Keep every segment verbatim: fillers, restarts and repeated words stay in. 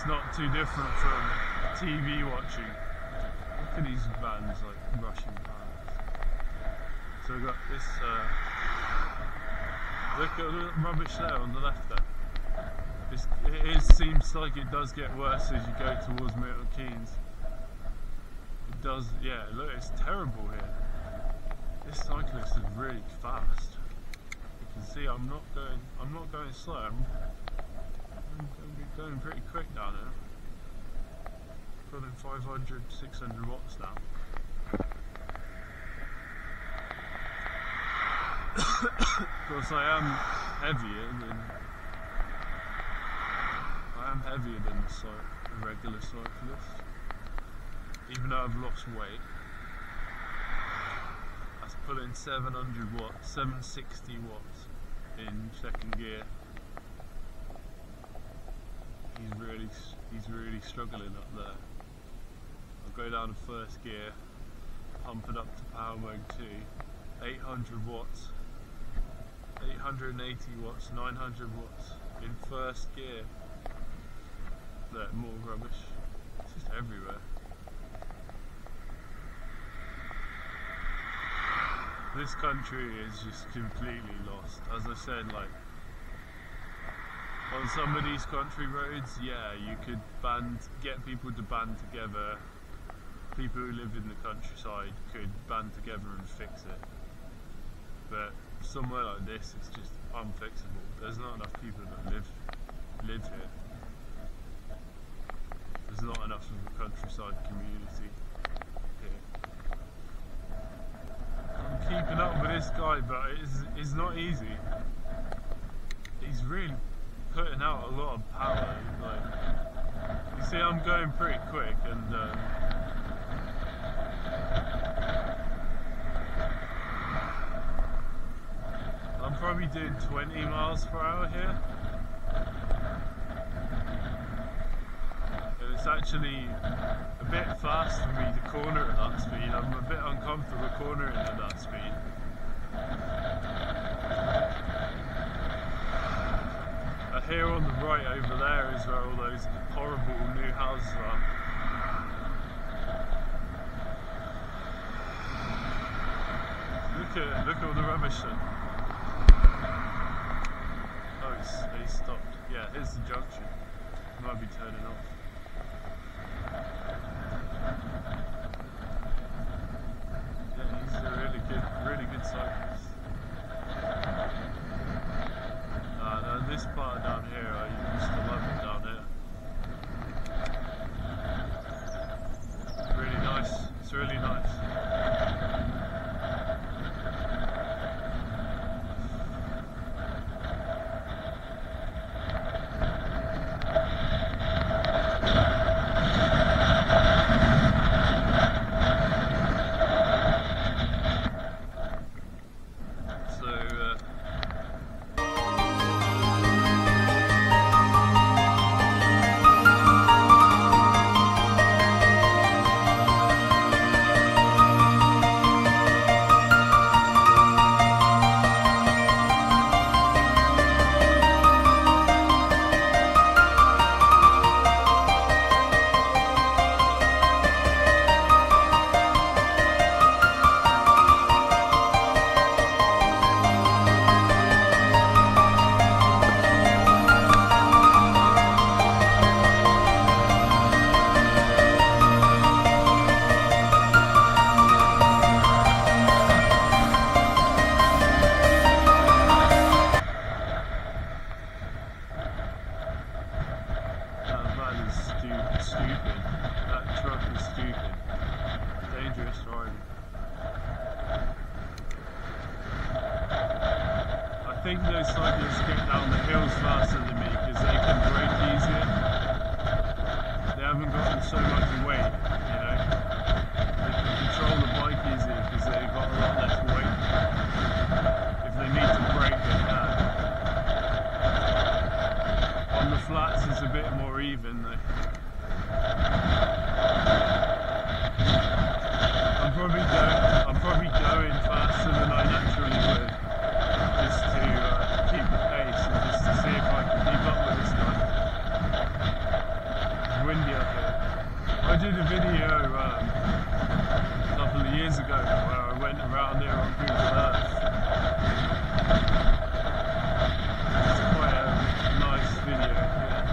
it's not too different from T V watching. Look at these vans like rushing past. So we've got this, uh, look at the rubbish there on the left there. It's, it is, seems like it does get worse as you go towards Milton Keynes. It does, yeah, look, it's terrible here. This cyclist is really fast. You can see I'm not going, I'm not going slow. I'm, I'm going pretty quick down here. Pulling five hundred, six hundred watts now. Of course, I am heavier than I am heavier than a regular cyclist, even though I've lost weight. That's pulling seven hundred watts, seven hundred sixty watts in second gear. He's really, he's really struggling up there. I'll go down to first gear, pump it up to power mode two, eight hundred watts, eight hundred eighty watts, nine hundred watts in first gear. Look, more rubbish. It's just everywhere. This country is just completely lost. As I said, like, on some of these country roads, yeah, you could band, get people to band together. People who live in the countryside could band together and fix it. But somewhere like this, it's just unfixable. There's not enough people that live live here. There's not enough of a countryside community here. I'm keeping up with this guy, but it's, it's not easy. He's really putting out a lot of power. Like, you see, I'm going pretty quick, and um, I'm probably doing twenty miles per hour here. And it's actually a bit fast for me to corner at that speed. I'm a bit uncomfortable cornering at that speed. Uh, here on the right over there is where all those horrible new houses are. Look at look at all the rubbish then. Oh, it's, it's stopped. Yeah, here's the junction. It might be turning off. Yeah, he's a really good, really good cyclist. Uh, now this part down here, I used to love it down here. Really nice. It's really nice. I think those cyclists get down the hills faster than me because they can brake easier. They haven't gotten so much weight, you know. They can control the bike easier because they've got a lot less weight. If they need to brake, they can. On the flats, it's a bit more even though. I'm probably going. I'm probably going faster than I naturally would. Just to uh, keep the pace and just to see if I can keep up with this guy. I did a video um, a couple of years ago where I went around there on Google Earth. It's quite a nice video, yeah.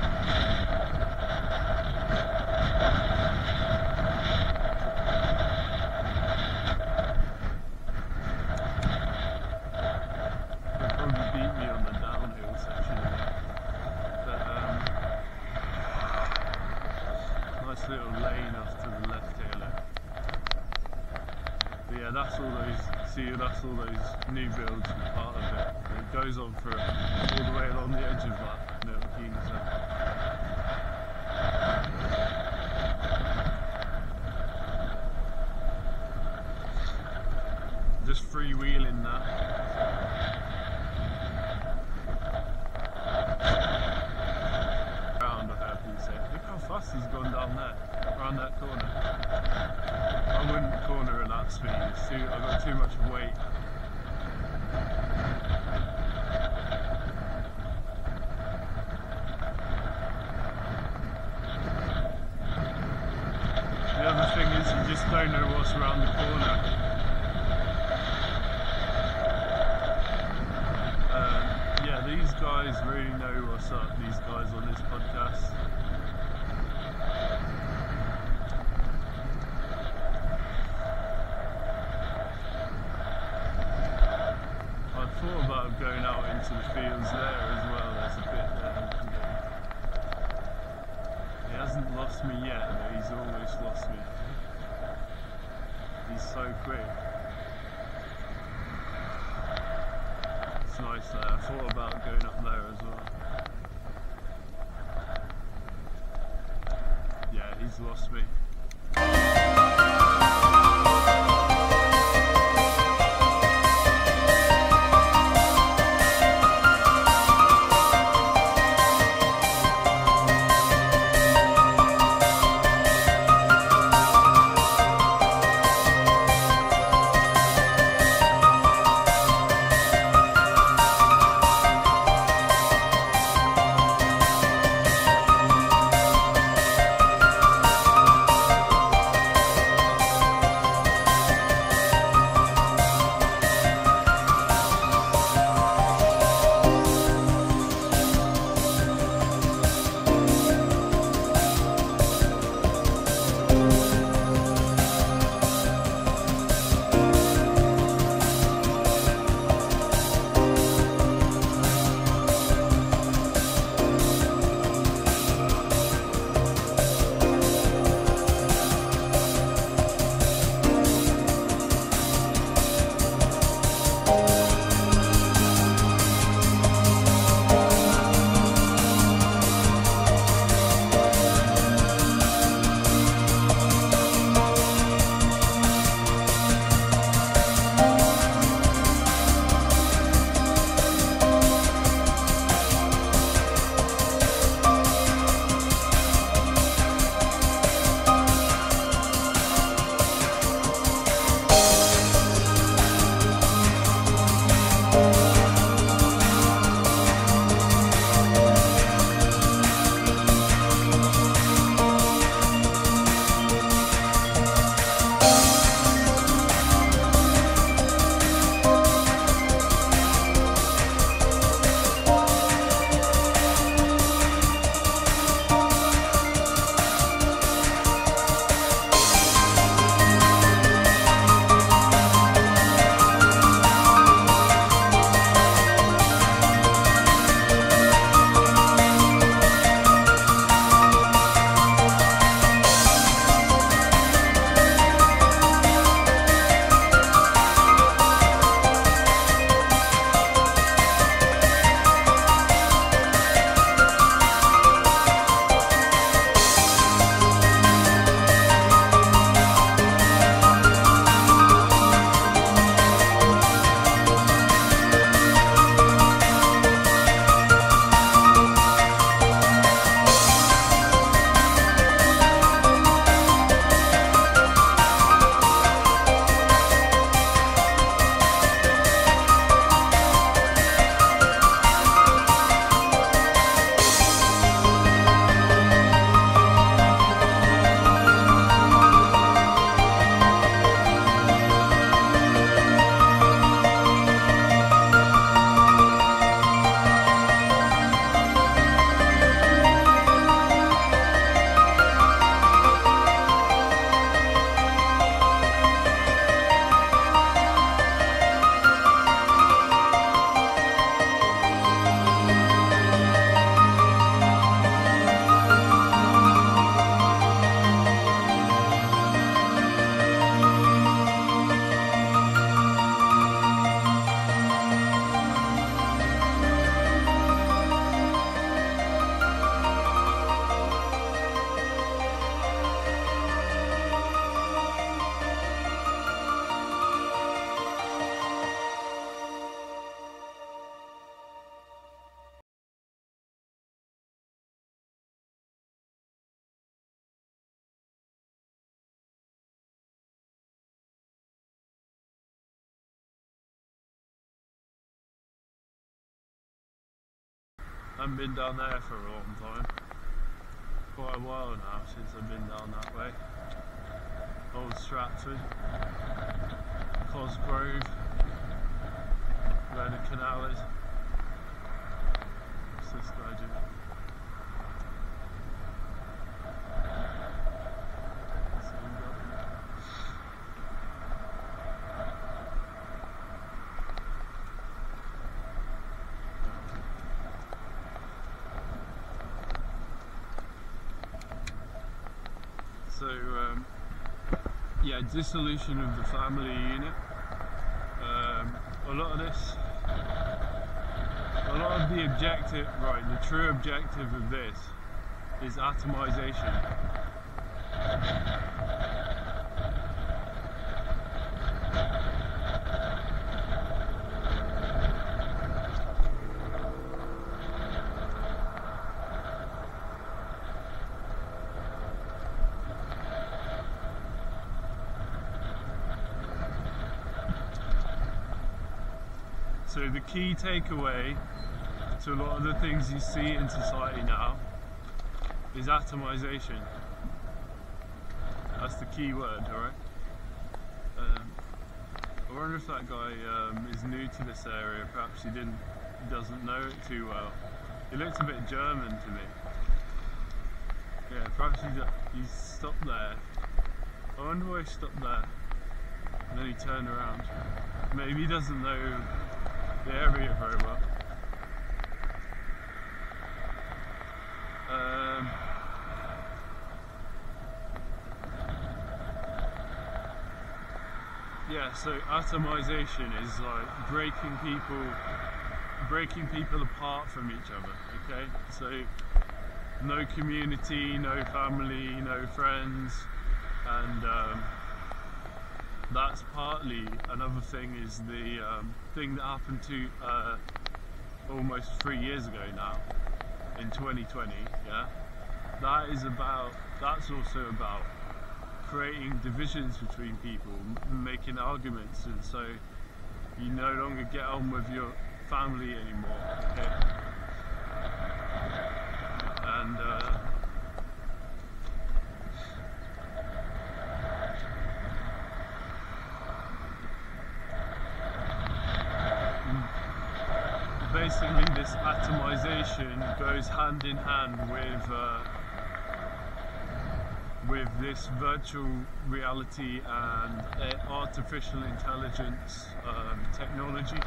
They'll probably beat me on the downhill section of it. But, um, nice little lane off to the left here, look. But yeah, that's all those, see, that's all those new builds are part of it. And it goes on for all the way along the edge of that Milton Keynes. Just freewheeling that. Round, I heard people say. Look how fast he's gone down there, around that corner. I wouldn't corner at that speed, it's too, I've got too much weight. The other thing is you just don't know what's around the corner. Um, yeah, these guys really know what's up, these guys on this podcast. I thought about going out into the fields there as well, there's a bit there. He hasn't lost me yet, but he's almost lost me. He's so quick. It's nice there, I thought about going up there as well. Yeah, he's lost me. haven't been down there for a long time. Quite a while now since I've been down that way. Old Stratford, Cosgrove, where the canal is. What's this guy doing? So, um, yeah, dissolution of the family unit. Um, a lot of this, a lot of the objective, right, the true objective of this is atomization. So the key takeaway to a lot of the things you see in society now is atomization. That's the key word, alright? Um, I wonder if that guy um, is new to this area, perhaps he didn't, doesn't know it too well. He looks a bit German to me. Yeah, perhaps he's, he's stopped there. I wonder why he stopped there. And then he turned around. Maybe he doesn't know the area very well. Um, yeah, so atomization is like breaking people, breaking people apart from each other. Okay, so no community, no family, no friends, and um, that's partly another thing is the um, thing that happened to uh, almost three years ago now in twenty twenty. Yeah, that is about. That's also about creating divisions between people, m making arguments, and so you no longer get on with your family anymore. Okay, and. Uh, Basically, this atomization goes hand in hand with uh, with this virtual reality and uh, artificial intelligence um, technology.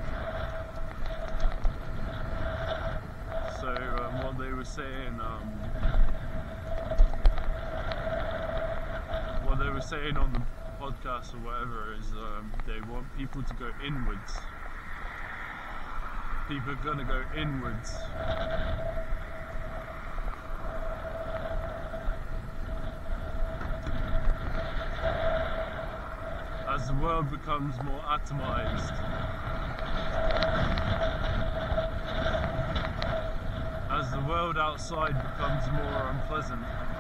So um, what they were saying, um, what they were saying on the podcast or whatever is um, they want people to go inwards. People are going to go inwards. As the world becomes more atomized, as the world outside becomes more unpleasant,